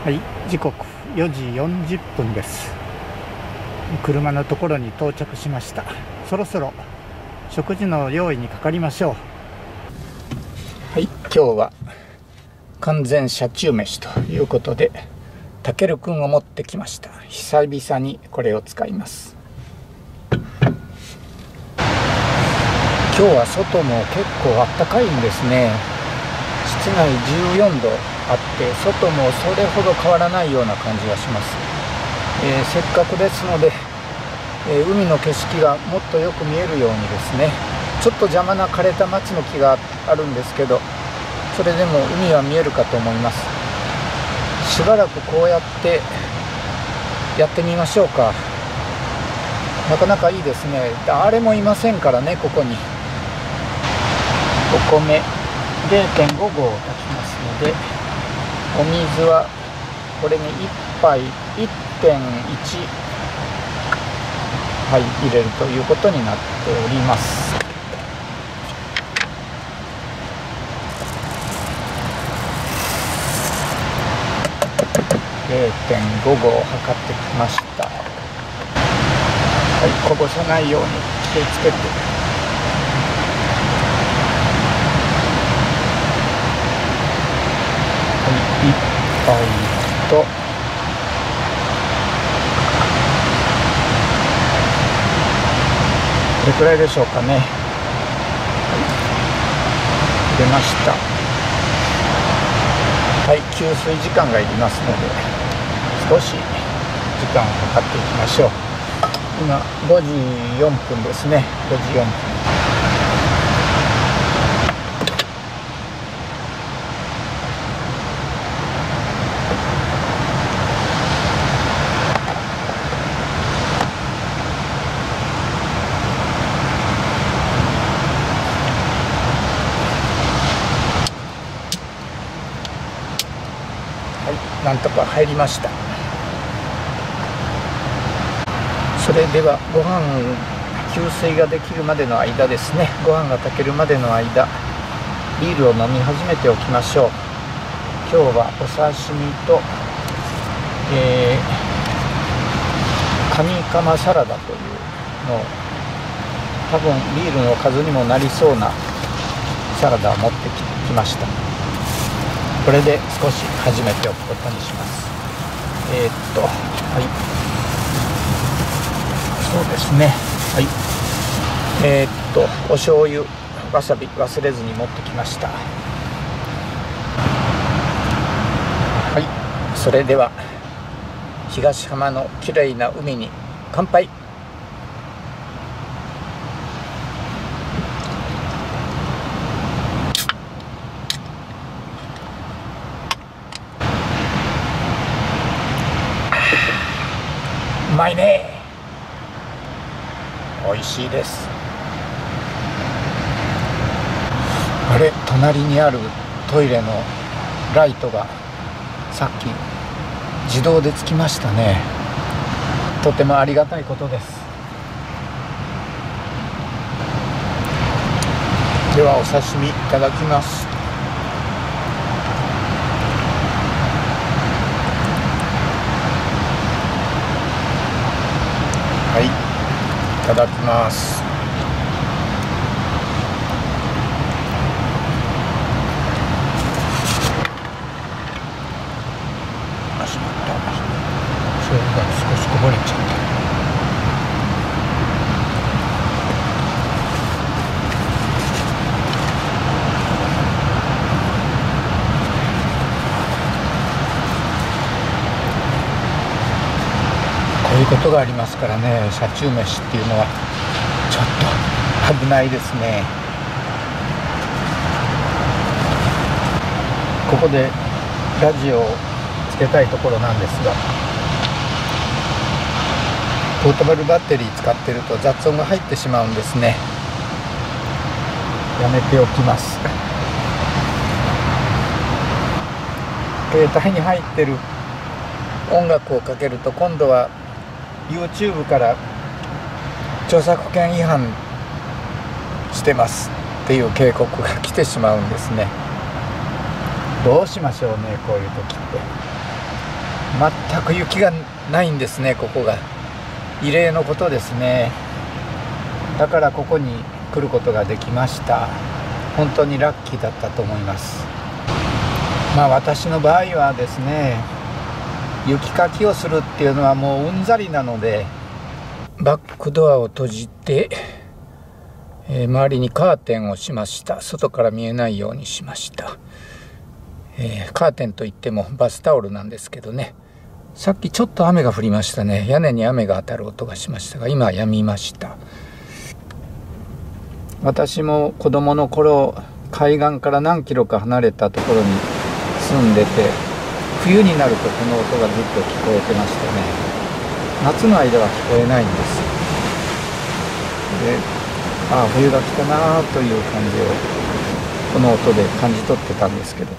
はい、時刻4時40分です。車のところに到着しました。そろそろ食事の用意にかかりましょう。はい、今日は完全車中飯ということでたけるくんを持ってきました。久々にこれを使います。今日は外も結構あったかいんですね。室内14度あって外もそれほど変わらないような感じがします。せっかくですので、海の景色がもっとよく見えるようにですね、ちょっと邪魔な枯れた松の木があるんですけど、それでも海は見えるかと思います。しばらくこうやってやってみましょうか。なかなかいいですね。誰もいませんからね。ここにお米 0.5 合を炊きますので、お水はこれに1杯 1.1 杯入れるということになっております。0.5 合を測ってきました。はい、こぼさないように気をつけて。1杯とこれくらいでしょうかね。はい、入れました。はい、給水時間がいりますので少し時間を計っていきましょう。今5時4分ですね。5時4分。なんとか入りました。それではご飯給水ができるまでの間ですね、ご飯が炊けるまでの間ビールを飲み始めておきましょう。今日はお刺身と、カニカマサラダというのを、多分ビールの数にもなりそうなサラダを持ってきました。これで少し始めておくことにします。はい、そうですね。はい、お醤油、わさび忘れずに持ってきました。はい、それでは東浜のきれいな海に乾杯。うまいね。美味しいです。あれ、隣にあるトイレのライトがさっき自動でつきましたね。とてもありがたいことです。ではお刺身いただきます。はい、いただきます。あ、しまった。それが少しこぼれちゃった。こういうことがありますからね。車中飯っていうのはちょっと危ないですね。ここでラジオをつけたいところなんですが、ポータブルバッテリー使ってると雑音が入ってしまうんですね。やめておきます。携帯に入ってる音楽をかけると今度は YouTube から著作権違反してますっていう警告が来てしまうんですね。どうしましょうね、こういう時って。 全く雪がないんですね。ここが異例のことですね。だからここに来ることができました。本当にラッキーだったと思います。私の場合はですね、雪かきをするっていうのはもううんざりなので、バックドアを閉じて、周りにカーテンをしました。外から見えないようにしました。カーテンといってもバスタオルなんですけどね。さっきちょっと雨が降りましたね。屋根に雨が当たる音がしましたが、今は止みました。私も子供の頃、海岸から何キロか離れたところに住んでて、冬になるとこの音がずっと聞こえてましたね。夏の間は聞こえないんです。で、冬が来たなという感じをこの音で感じ取ってたんですけど、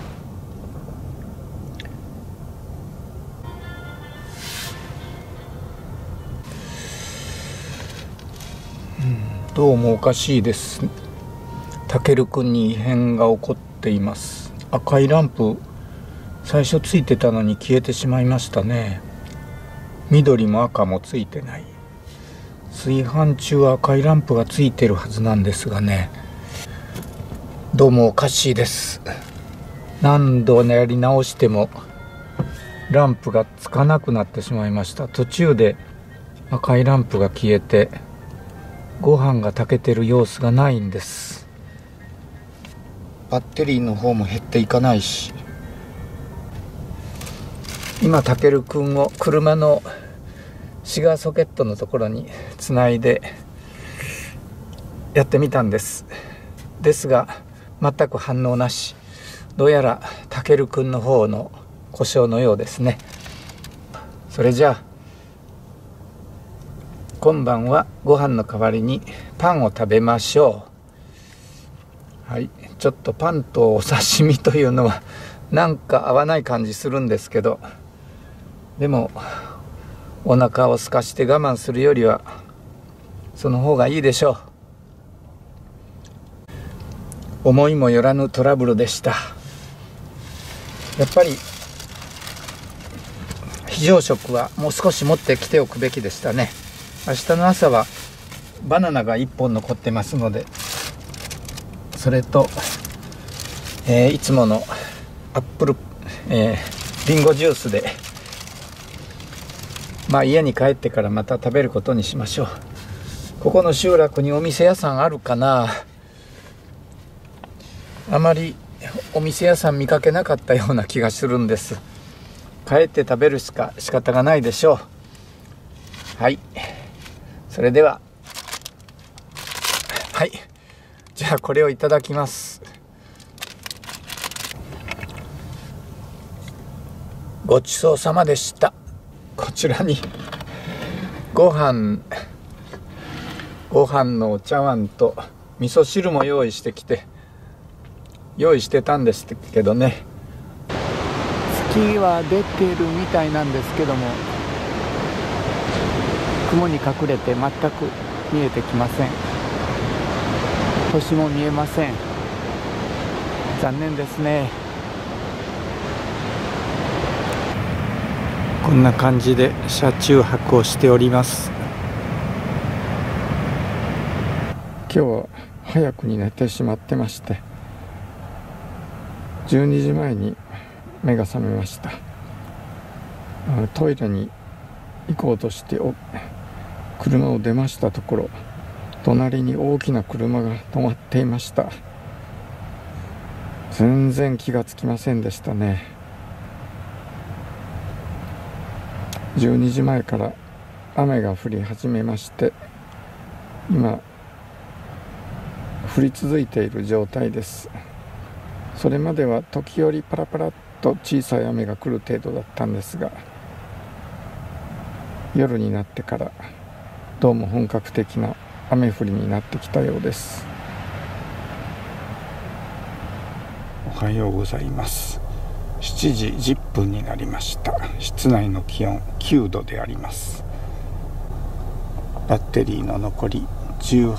どうもおかしいです。たけるくんに異変が起こっています。赤いランプ最初ついてたのに消えてしまいましたね。緑も赤もついてない。炊飯中は赤いランプがついてるはずなんですがね、どうもおかしいです。何度やり直してもランプがつかなくなってしまいました。途中で赤いランプが消えて、ご飯が炊けてる様子がないんです。バッテリーの方も減っていかないし、今たけるくんを車のシガーソケットのところにつないでやってみたんですが全く反応なし。どうやらたけるくんの方の故障のようですね。それじゃあ今晩はご飯の代わりにパンを食べましょう。はい、ちょっとパンとお刺身というのはなんか合わない感じするんですけど、でもお腹を空かして我慢するよりはその方がいいでしょう。思いもよらぬトラブルでした。やっぱり非常食はもう少し持ってきておくべきでしたね。明日の朝はバナナが1本残ってますので、それと、いつものアップル、リンゴジュースで、家に帰ってからまた食べることにしましょう。ここの集落にお店屋さんあるかな。あまりお店屋さん見かけなかったような気がするんです。帰って食べるしか仕方がないでしょう。はい、それでは、はい、じゃあこれをいただきます。ごちそうさまでした。こちらにご飯のお茶碗と味噌汁も用意してたんですけどね、月は出てるみたいなんですけども、雲に隠れて全く見えてきません。星も見えません。残念ですね。こんな感じで車中泊をしております。今日は早くに寝てしまってまして、12時前に目が覚めました。トイレに行こうとして車を出ましたところ、隣に大きな車が止まっていました。全然気がつきませんでしたね。12時前から雨が降り始めまして、今降り続いている状態です。それまでは時折パラパラっと小さい雨が来る程度だったんですが、夜になってからどうも本格的な雨降りになってきたようです。おはようございます。7時10分になりました。室内の気温9度であります。バッテリーの残り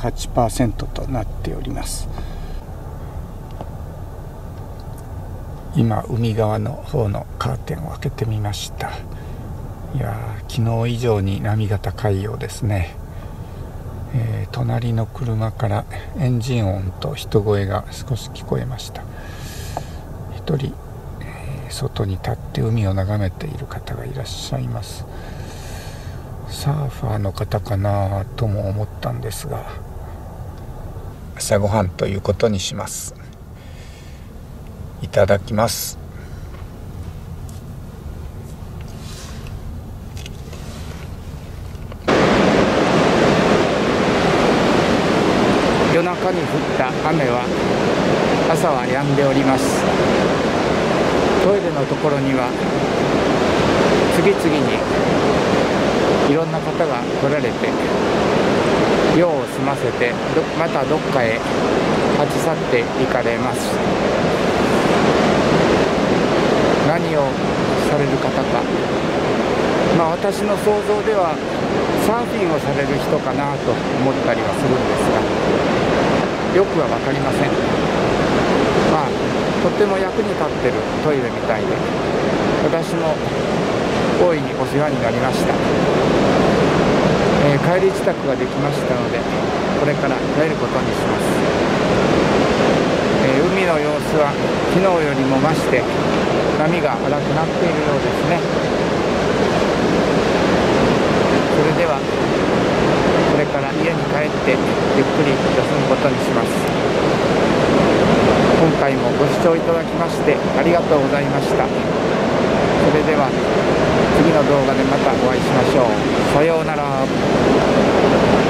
18% となっております。 今海側の方のカーテンを開けてみました。いや昨日以上に波が高いようですね。隣の車からエンジン音と人声が少し聞こえました。一人、外に立って海を眺めている方がいらっしゃいます。サーファーの方かなとも思ったんですが、朝ごはんということにします。いただきます。夜中に降った雨は朝は止んでおります。トイレのところには次々にいろんな方が来られて、用を済ませてまたどっかへ立ち去っていかれます。何をされる方か、私の想像ではサーフィンをされる人かなと思ったりはするんですが、よくは分かりません。とっても役に立ってるトイレみたいで、私も大いにお世話になりました。帰り支度ができましたので、これから帰ることにします。海の様子は昨日よりも増して波が荒くなっているようですね。それではこれから家に帰ってゆっくり休むことにします。今回もご視聴いただきましてありがとうございました。それでは次の動画でまたお会いしましょう。さようなら。